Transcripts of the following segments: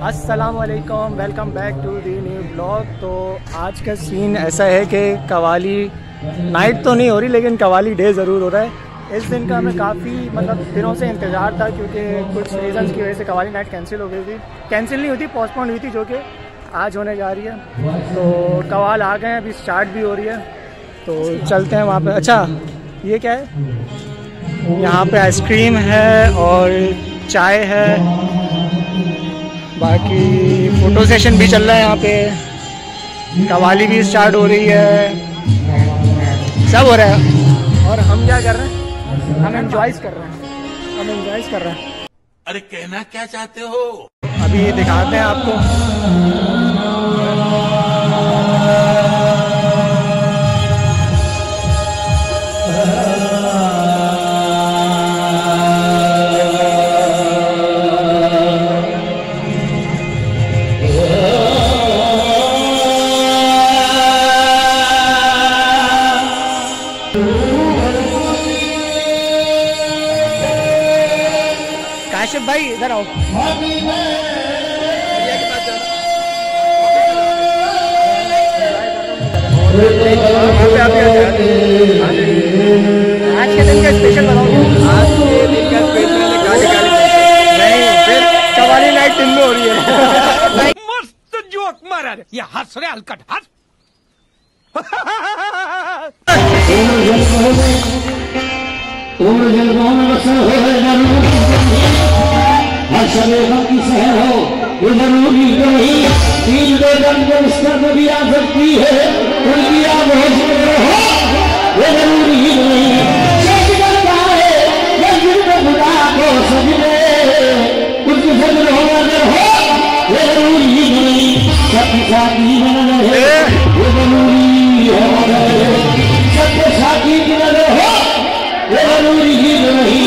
अस्सलाम वालेकुम, welcome back to the new blog. तो आज का सीन ऐसा है कि कवाली नाइट तो नहीं हो रही लेकिन कवाली डे ज़रूर हो रहा है। इस दिन का हमें काफ़ी दिनों से इंतज़ार था क्योंकि कुछ रीज़न्स की वजह से कवाली नाइट कैंसिल हो गई थी। कैंसिल नहीं हुई थी, पोस्टपोन हुई थी, जो कि आज होने जा रही है। तो कवाल आ गए हैं, अभी स्टार्ट भी हो रही है, तो चलते हैं वहाँ पे। अच्छा, ये क्या है? यहाँ पे आइसक्रीम है और चाय है, बाकी फ़ोटो सेशन भी चल रहा है यहाँ पे, कवाली भी स्टार्ट हो रही है, सब हो रहा है। और हम क्या कर रहे हैं? हम एंजॉयज कर रहे हैं। अरे कहना क्या चाहते हो? अभी दिखाते हैं आपको। काशिफ भाई इधर आओ। आज के दिन का स्पेशल बताओ। आज के दिन का स्पेशल काली काली नहीं, फिर कवाली नाइट दिन में हो रही है। मस्त जोक मारा रे, ये हंस रहे हलकट हंस। की सहर हो ये जरूरी नहीं, तीन बेगम जो बिस्तर में भी आ सकती है, उनकी आप हो ये जरूरी नहीं। शेख करता है ये जिनको खुदा को सजने, उनकी सजन हो अगर हो ये जरूरी नहीं। सबके साथी बना रहे ये जरूरी है, सबके साथी की नजर हो ये जरूरी ही नहीं।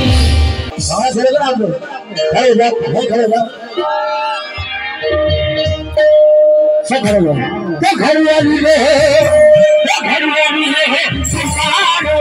खड़े जा, खड़े जा, सब खड़े हो, तो घरवाली है, तो घरवाली है, सरकार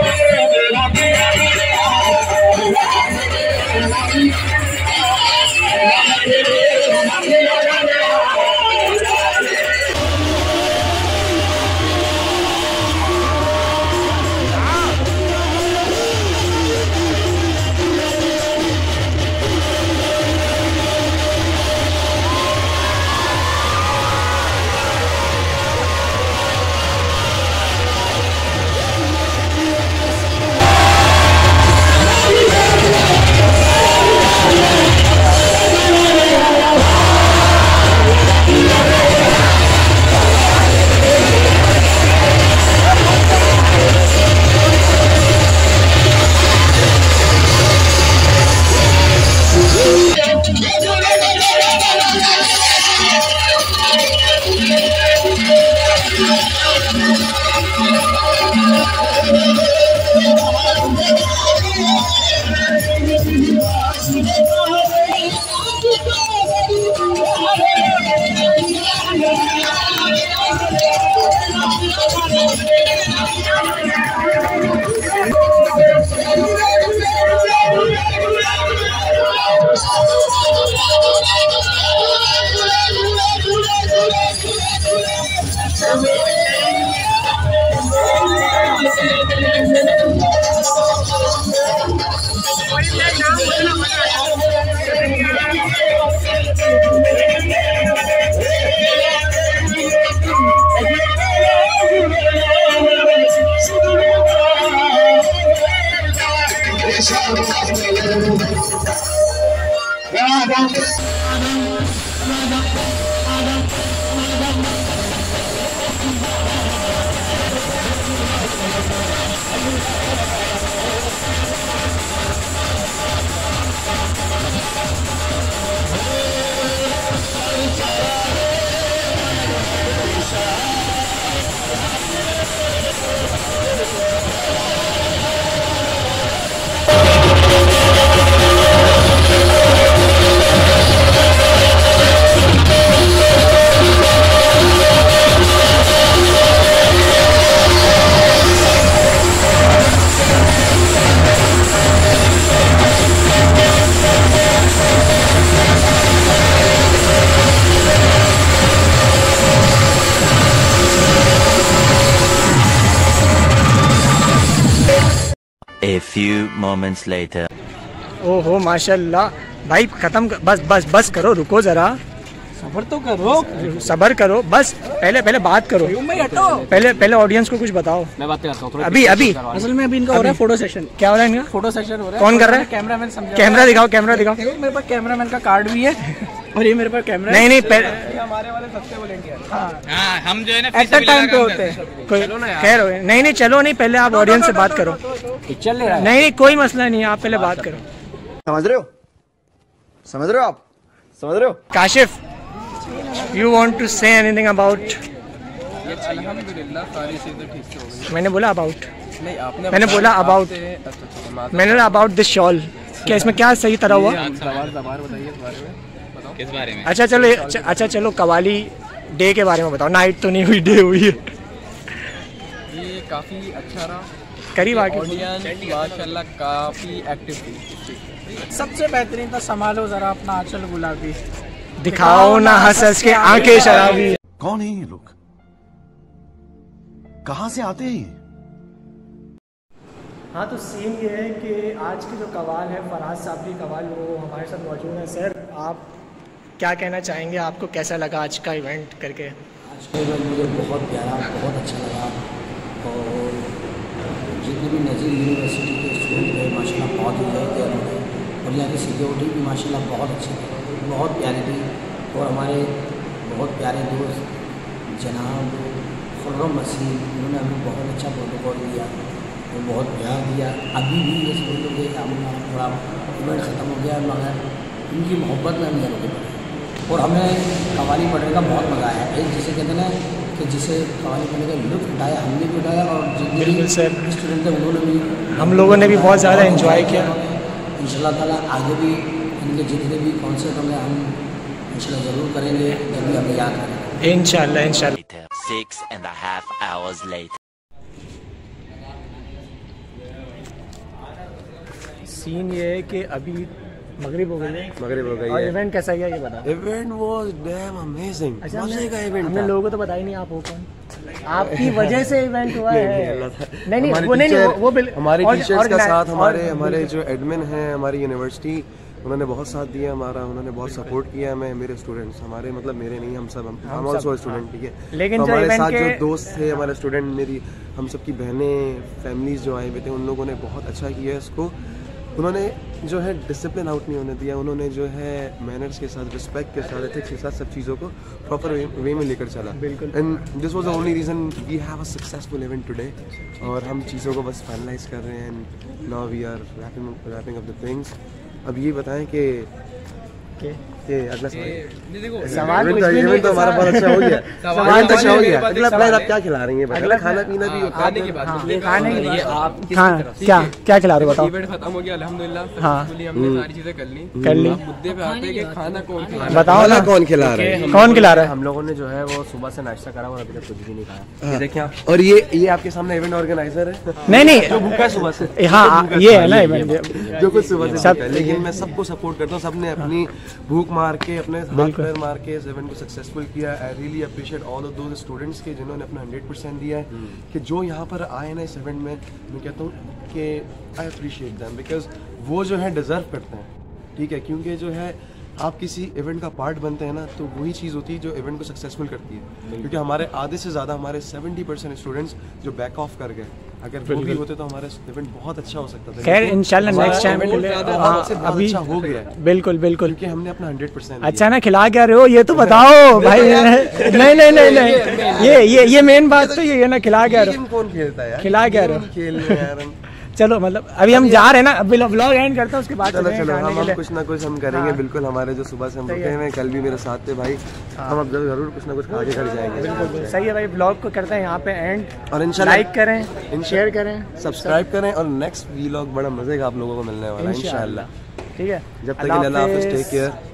A few moments later. ओहो माशाल्लाह भाई खत्म बस बस बस करो, रुको जरा, सफर तो करो, सबर करो, बस पहले बात करो, पहले ऑडियंस को कुछ बताओ। मैं बात करता हूँ अभी असल में अभी इनका हो रहा है फोटो सेशन। क्या हो रहा है इनका? फोटो सेशन हो रहा है। कौन कर रहा है? कैमरामैन समझा। कैमरा दिखाओ, कैमरा दिखाओ। मेरे पास कैमरामैन का कार्ड भी है और ये मेरे पास कैमरा नहीं हमारे वाले सबसे वॉलंटियर। हाँ, हम जो है ना एट टाइम पे होते हैं। खैर नहीं चलो नहीं, पहले आप ऑडियंस से बात करो। चल रहा है। नहीं कोई मसला नहीं, आप पहले बात करो। समझ रहे हो आप समझ रहे हो? Kashif, you want to say anything about? अल्हम्दुलिल्लाह सारी चीजें ठीक से हो गई। मैंने बोला about, नहीं आपने मैंने बोला about, मैंने बोला about this shawl। क्या इसमें क्या सही तरह हुआ? बताइए इस बारे में, बताओ किस बारे में? अच्छा चलो कवाली डे के बारे में बताओ। नाइट तो नहीं हुई, डे हुई है। ये काफी अच्छा रहा, करीब आके ऑडियंस माशाल्लाह काफी एक्टिव थी। सबसे बेहतरीन था संभालो जरा अपना आंचल गुलाबी, दिखाओ ना हंस हंस के आंखें शराबी। कौन है ये लोग? कहां से आते हैं ये? हाँ तो सीन ये है कि आज की जो कवाल है फराज साहब की कवाल, वो हमारे साथ मौजूद है। सर आप क्या कहना चाहेंगे, आपको कैसा लगा आज का इवेंट करके? आज का इवेंट मुझे बहुत प्यारा, बहुत अच्छा लगा और जितने भी नज़ीर यूनिवर्सिटी के स्टूडेंट थे माशाल्लाह बहुत इंजॉय किया उन्होंने और यहाँ की सिक्योरिटी भी माशाल्लाह बहुत अच्छी थी, बहुत प्यारी थी। और हमारे बहुत प्यारे दोस्त जनाब खुर्रम मसीह, उन्होंने हमें बहुत अच्छा प्रोटोकॉल दिया और बहुत प्यार दिया। अभी भी ये समझ लो कि थोड़ा इवेंट ख़त्म हो गया मगर उनकी मोहब्बत में हम नहीं रुके पड़े और हमें कवाली पढ़ने का बहुत मज़ा आया। एक जिसे कहते हैं ना कि जिसे कवाली पढ़ने का लुत्फ़ उठाया, हमने भी उठाया और जितने स्टूडेंट थे उन्होंने भी, हम लोगों ने भी बहुत ज़्यादा इन्जॉय किया। इंशाल्लाह ताला आगे भी इनके जितने भी कॉन्सर्ट होंगे हम इंशाल्लाह ज़रूर करेंगे, जब भी हमें याद करेंगे इंशाल्लाह। 6.5 hours later. सीन ये है कि अभी मगरिब हो गई और है। इवेंट कैसा गया ये बता। इवेंट वाज डैम अमेजिंग, मजे का इवेंट हमने था। लोगों को तो बताया नहीं आप हो कौन, आपकी वजह से इवेंट हुआ है। नहीं हमारे वो नहीं वो हमारे टीचर्स का साथ, और हमारे जो एडमिन हैं हमारी यूनिवर्सिटी, उन्होंने बहुत साथ दिया हमारा, उन्होंने बहुत सपोर्ट किया हमें। मेरे स्टूडेंट्स, हमारे मतलब मेरे नहीं, हम ऑल्सो स्टूडेंट, ठीक है। लेकिन तो जो हमारे इवेंट साथ के जो दोस्त थे, हमारे स्टूडेंट, मेरी हम सबकी बहनें, फैमिलीज जो आए हुए थे, उन लोगों ने बहुत अच्छा किया इसको। उन्होंने जो है डिसिप्लिन आउट नहीं होने दिया, उन्होंने जो है मैनर्स के साथ, रिस्पेक्ट के साथ, एथिक्स के साथ सब चीज़ों को प्रॉपर वे में लेकर चला। बिल्कुल। And this was the only reason we have a successful event today. और हम चीज़ों को बस फाइनलाइज कर रहे हैं and now we are wrapping up the things. अब ये बताएं कि अगला सवाल इवेंट तो हमारा बहुत अच्छा हो गया। इवेंट अच्छा हो गया। अगला प्लान आप क्या खिला रही हैं? अगला खाना पीना भी होता है। खाने की बात आप क्या खिला रहे हो बताओ। इवेंट खत्म हो गया अल्हम्दुलिल्लाह, हाँ। हमने सारी चीजें कर ली। मुद्दे पे आते हैं कि खाना कौन खिला रहा है। बताओ ना कौन खिला रहा है? कौन खिला रहा है? हम लोगों ने जो है वो सुबह से नाश्ता करा और अभी तक कुछ भी नहीं खाया। हाँ। देखिए आप, और ये आपके सामने इवेंट ऑर्गेनाइजर है नहीं जो भूखा है सुबह से। हाँ ये है ना इवेंट जो कुछ सुबह से सब- भूखा है। लेकिन मैं सबको सपोर्ट करता हूँ, सबने अपनी भूख मार के, अपने हाथ पैर मार के इस इवेंट को सक्सेसफुल किया। I really appreciate all of those students के जिन्होंने अपना 100% दिया है कि जो यहाँ पर आए ना इस इवेंट में। मैं कहता हूँ कि आई अप्रिशिएट दैम बिकॉज वो जो है डिज़र्व करते हैं, ठीक है। क्योंकि जो है आप किसी इवेंट का पार्ट बनते हैं ना, तो वही चीज़ होती है जो इवेंट को सक्सेसफुल करती है। क्योंकि हमारे आधे से ज़्यादा, हमारे 70% स्टूडेंट्स जो बैक ऑफ कर गए, अगर वो भी होते तो हमारा इवेंट बहुत अच्छा हो सकता था। खैर इंशाल्लाह नेक्स्ट टाइम अभी अच्छा हो गया है बिल्कुल बिल्कुल। क्योंकि हमने अपना 100% अच्छा ना खिला क्या रहे हो ये तो बताओ भाई। नहीं ये मेन बात तो ये है ना, खिला क्या रहे हो? कौन खेलता है यार? खिला क्या रहे हो? खेल रहे हैं यार हम। चलो मतलब अभी हम जा रहे हैं ना, अभी व्लॉग एंड करते हैं उसके बाद चलो चलेंगे खाने के हम लिए। कुछ ना कुछ हम करेंगे। बिल्कुल हमारे जो सुबह से हम रुके हैं, कल भी मेरे साथ थे भाई, हम अब जरूर कुछ ना कुछ खा के घर जाएंगे। सही है भाई, ब्लॉग को करते हैं यहाँ पे एंड। और इंशाल्लाह लाइक करें, शेयर करें, सब्सक्राइब करें और नेक्स्ट व्लॉग बड़ा मजे का आप लोगों को मिलने वाला है इंशाल्लाह। ठीक है। जब तक अल्लाह हाफिज़, टेक केयर।